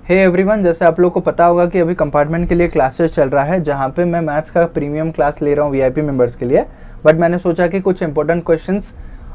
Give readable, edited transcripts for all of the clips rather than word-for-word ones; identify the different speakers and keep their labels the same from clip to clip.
Speaker 1: Hey everyone, जैसे आप लोग को पता होगा कि अभी कंपार्टमेंट के लिए क्लासेस चल रहा है जहाँ पे मैं मैथ्स का प्रीमियम क्लास ले रहा हूँ वीआईपी मेंबर्स के लिए। बट मैंने सोचा कि कुछ इंपॉर्टेंट क्वेश्चंस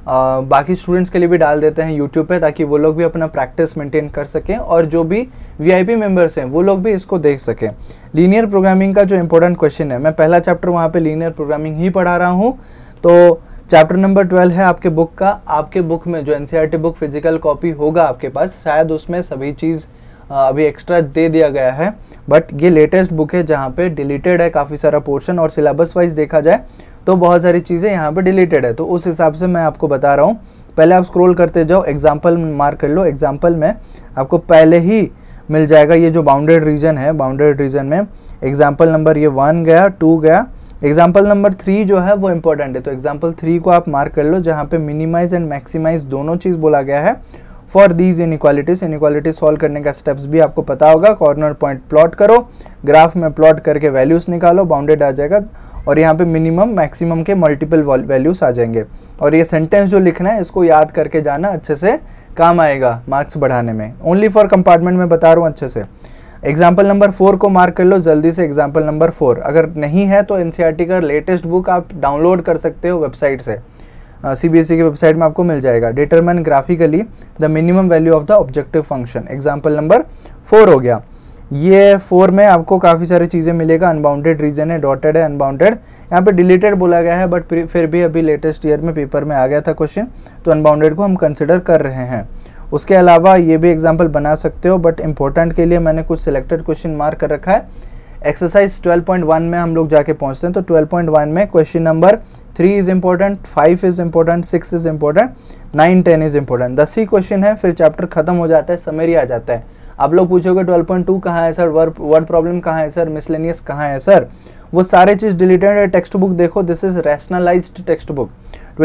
Speaker 1: बाकी स्टूडेंट्स के लिए भी डाल देते हैं यूट्यूब पे, ताकि वो लोग भी अपना प्रैक्टिस मेंटेन कर सकें और जो भी वीआईपी मेंबर्स हैं वो लोग भी इसको देख सकें। लीनियर प्रोग्रामिंग का जो इंपॉर्टेंट क्वेश्चन है, मैं पहला चैप्टर वहाँ पे लीनियर प्रोग्रामिंग ही पढ़ा रहा हूँ। तो चैप्टर नंबर 12 है आपके बुक का। आपके बुक में जो एनसीईआरटी बुक फिजिकल कॉपी होगा आपके पास, शायद उसमें सभी चीज़ अभी एक्स्ट्रा दे दिया गया है, बट ये लेटेस्ट बुक है जहाँ पे डिलीटेड है काफ़ी सारा पोर्शन, और सिलेबस वाइज देखा जाए तो बहुत सारी चीज़ें यहाँ पे डिलीटेड है। तो उस हिसाब से मैं आपको बता रहा हूँ। पहले आप स्क्रॉल करते जाओ, एग्जाम्पल मार्क कर लो। एग्जाम्पल में आपको पहले ही मिल जाएगा ये जो बाउंडेड रीजन है। बाउंडेड रीजन में एग्जाम्पल नंबर ये 1 गया, 2 गया, एग्जाम्पल नंबर 3 जो है वो इंपॉर्टेंट है। तो एग्जाम्पल 3 को आप मार्क कर लो, जहाँ पे मिनिमाइज एंड मैक्सिमाइज दोनों चीज़ बोला गया है। For these inequalities, inequality solve करने का स्टेप्स भी आपको पता होगा। कॉर्नर पॉइंट प्लॉट करो, ग्राफ में प्लॉट करके वैल्यूज निकालो, बाउंडेड आ जाएगा, और यहाँ पे मिनिमम मैक्सिमम के मल्टीपल वैल्यूज आ जाएंगे। और ये सेंटेंस जो लिखना है इसको याद करके जाना, अच्छे से काम आएगा मार्क्स बढ़ाने में। ओनली फॉर कंपार्टमेंट में बता रहा हूँ अच्छे से। एग्जाम्पल नंबर 4 को मार्क कर लो जल्दी से। एग्जाम्पल नंबर 4 अगर नहीं है तो एनसीईआरटी का लेटेस्ट बुक आप डाउनलोड कर सकते हो वेबसाइट से, सीबीएसई की वेबसाइट में आपको मिल जाएगा। Determine graphically the minimum value of the objective function, example number 4 हो गया। ये 4 में आपको काफ़ी सारी चीज़ें मिलेगा। अनबाउंडेड रीजन है, डॉटेड है, अनबाउंडेड, यहाँ पे डिलीटेड बोला गया है, बट फिर भी अभी लेटेस्ट ईयर में पेपर में आ गया था क्वेश्चन, तो अनबाउंडेड को हम कंसिडर कर रहे हैं। उसके अलावा ये भी एग्जाम्पल बना सकते हो, बट इंपॉर्टेंट के लिए मैंने कुछ सिलेक्टेड क्वेश्चन मार्क कर रखा है। एक्सरसाइज 12.1 में हम लोग जाके पहुँचते हैं। तो 12.1 में question number 3 is important, 5 is important, 6 is important, 9, 10 is important. 10 ही क्वेश्चन है, फिर चैप्टर खत्म हो जाता है, समरी आ जाता है। आप लोग पूछोगे 12.2 कहाँ है सर, वर्ड प्रॉब्लम कहाँ है सर, मिसलेनियस कहाँ है सर, वो सारे चीज़ डिलीटेड है। टेक्स्ट बुक देखो, this is rationalised textbook.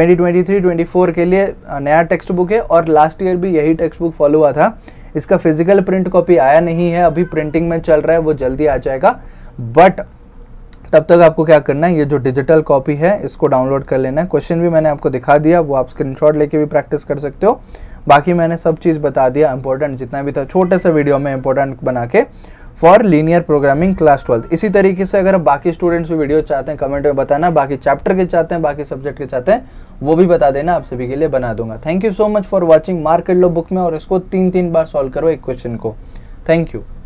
Speaker 1: 2023-24 के लिए नया टेक्स्ट बुक है, और लास्ट ईयर भी यही टेक्स्ट बुक फॉलो हुआ था। इसका फिजिकल प्रिंट कॉपी आया नहीं है, अभी प्रिंटिंग में चल रहा है, वो जल्दी आ जाएगा। बट तब तक आपको क्या करना है, ये जो डिजिटल कॉपी है इसको डाउनलोड कर लेना है। क्वेश्चन भी मैंने आपको दिखा दिया, वो आप स्क्रीनशॉट लेके भी प्रैक्टिस कर सकते हो। बाकी मैंने सब चीज़ बता दिया, इंपॉर्टेंट जितना भी था छोटे से वीडियो में इंपॉर्टेंट बना के, फॉर लीनियर प्रोग्रामिंग क्लास 12। इसी तरीके से अगर बाकी स्टूडेंट्स भी वीडियो चाहते हैं कमेंट में बताना, बाकी चैप्टर के चाहते हैं, बाकी सब्जेक्ट के चाहते हैं, वो भी बता देना, आप सभी के लिए बना दूंगा। Thank you so much for watching. Mark कर लो बुक में और इसको 3-3 बार सॉल्व करो एक क्वेश्चन को। Thank you.